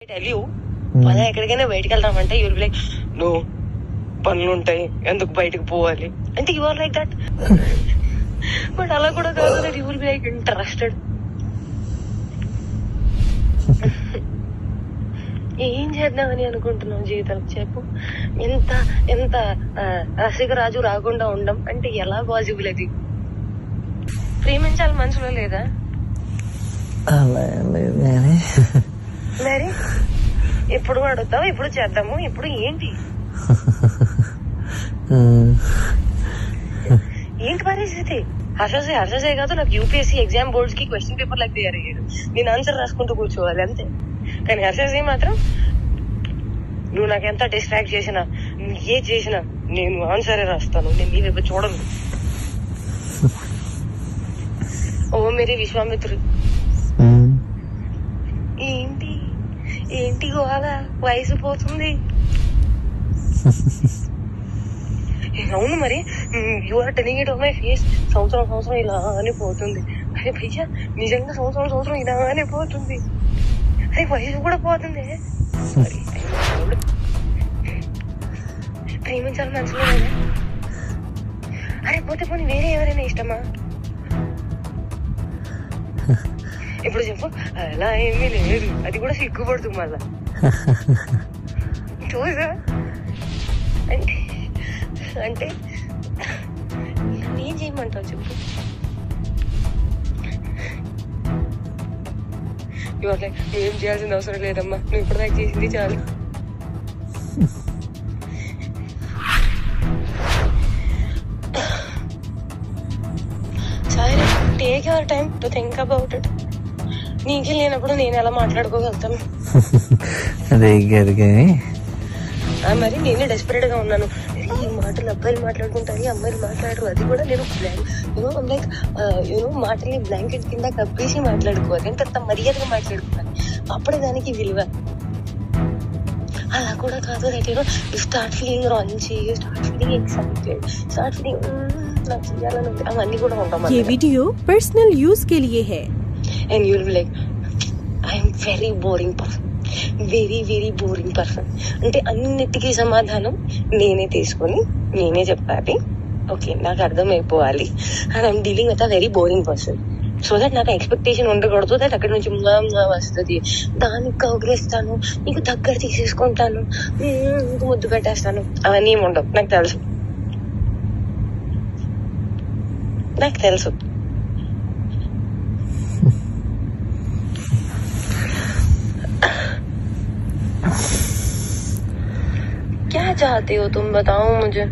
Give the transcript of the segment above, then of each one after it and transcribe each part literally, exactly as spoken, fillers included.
పద ఎక్కడికైనా బయటకు వెళ్దామంటే యూల్ బి లైక్ నో పనులు ఉంటాయి ఎందుకు బయటకు పోవాలి అంటే you are like that. But అలా కూడా కాదు, that you will be like interested. ఏం చేద్దామని అనుకుంటున్నావు జీవితం చెప్పు. ఎంత ఎంత రసికరాజు రాకుండా ఉండం అంటే ఎలా పాసిబుల్? అది ప్రేమించాలి మనసులో లేదా? మరి ఎప్పుడు అడుగుతావు, ఎప్పుడు చేద్దాము, ఇప్పుడు ఏంటి ఏంటి పరిస్థితి? హర్షసే హర్షసే కాదు, నాకు యూపీఎస్సీ ఎగ్జామ్ బోర్డ్స్ కి క్వశ్చన్ పేపర్ లాగా తయారు అయ్యాడు. నేను ఆన్సర్ రాసుకుంటూ కూర్చోవాలి అంతే. కానీ హర్షసే మాత్రం నువ్వు నాకు ఎంత డిస్ట్రాక్ట్ చేసినా, ఏ చేసినా నేను ఆన్సరే రాస్తాను, నేను నీ వైపు చూడను. ఓ మేరీ విశ్వామిత్రుడు. ఏంటి ఏంటి గోవాల వయసు పోతుంది. అవును మరి, you are telling it on my face. సంవత్సరం సంవత్సరం ఇలానే పోతుంది. అరే భయ్యా నిజంగా సంవత్సరం సంవత్సరం ఇలానే పోతుంది. అరే వయసు కూడా పోతుంది. ప్రేమించాలి మనసులో. అరే పోతే పోనీ వేరే ఎవరైనా ఇష్టమా? ఇప్పుడు చెప్పు. అలా ఏమీ లేదు, అది కూడా సిగ్గుపడుతుంది మళ్ళా. చూసా అంటే అంటే ఏం చేయమంటావు చెప్పు. ఏం చేయాల్సిన అవసరం లేదమ్మా, నువ్వు ఇప్పుడు దాకా చేసింది చాలు. సరే, take your time to think about it. నీకే లేనప్పుడు నేను ఎలా మాట్లాడుకోగలుగుతాను? అదే కానీ మరి నేనే డెస్పరేట్ గా ఉన్నాను. ఈ మాటలు అబ్బాయిలు మాట్లాడుకుంటారు, అమ్మాయిలు మాట్లాడరు. అది కూడా నేను యూనో లైక్ యూనో మాటల్ని బ్లాంకెట్ కింద కప్పేసి మాట్లాడుకోవాలి. అంటే అంత మర్యాదగా మాట్లాడుకోవాలి, అప్పుడే దానికి విలువ. అలా కూడా కాదు, that you know you start feeling రాంచి, you start feeling excited, start feeling నాకు చేయాలని ఉంది. అవన్నీ కూడా ఉంటాం. ये वीडियो पर्सनल यूज के लिए है. And you will be like, I am very boring person, very very boring person. అంటే అన్నిటికీ సమాధానం నేనే తీసుకొని నేనే చెప్పాలి. ఓకే, నాకు అర్థమైపోవాలి. And I'm dealing with a very boring person. So that నాకు ఎక్స్పెక్టేషన్ ఉండకూడదు దట్ అక్కడి నుంచి వస్తుంది, దానికి కౌగిలిస్తాను, నీకు దగ్గర తీసేసుకుంటాను, నీకు ముద్దు పెట్టేస్తాను, అవన్నీ ఏమి ఉండవు. నాకు తెలుసు నాకు తెలుసు क्या चाहती हो तुम, बताओ मुझे.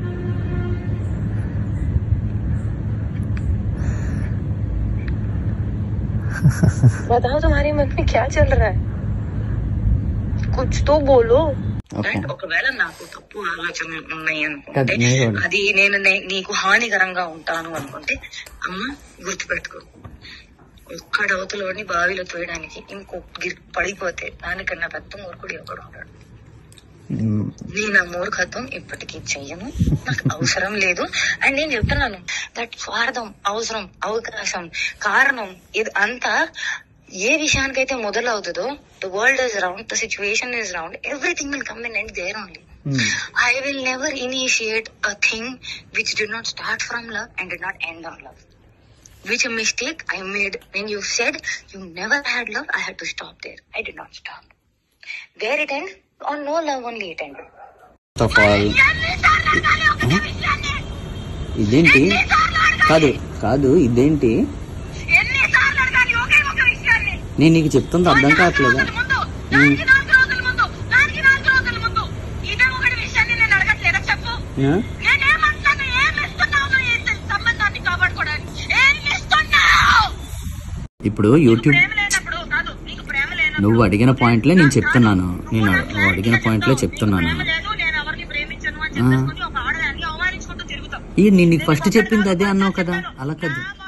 बताओ तुम्हारे मन में क्या चल रहा है, कुछ तो बोलो. ఒకవేళ నాకు తప్పు ఆలోచనలు ఉన్నాయి అనుకుంటే, అది నేను నీకు హానికరంగా ఉంటాను అనుకుంటే, అమ్మ గుర్తుపెట్టుకో, ఒక్కడవతలోని బావిలో తోయడానికి ఇంకొక పడిపోతే దానికన్నా పెద్ద మూర్ఖుడు ఎవడు ఉంటాడు. నేను ఆ మూర్ఖత్వం ఇప్పటికీ చెయ్యను, నాకు అవసరం లేదు. అండ్ నేను చెప్తున్నాను దట్ స్వార్థం, అవసరం, అవకాశం, కారణం ఇది అంతా ఏ విషయానికైతే మొదలవుతుందో, the world is round, the situation is round, everything will come in and there only. I will never initiate a thing which did not start from love and did not end on love. Which a mistake I made when you said you never had love, I had to stop there. I did not stop. There it ended, on no love only it ended. ఇదేంటి కాదు కాదు ఇదేంటి నేను నీకు చెప్తుంది అర్థం కావట్లేదా? ఇప్పుడు యూట్యూబ్ నువ్వు అడిగిన పాయింట్లే నేను చెప్తున్నాను, నేను నువ్వు అడిగిన పాయింట్లే చెప్తున్నాను. నేను నీకు ఫస్ట్ చెప్పింది అదే అన్నావు కదా, అలా కాదు.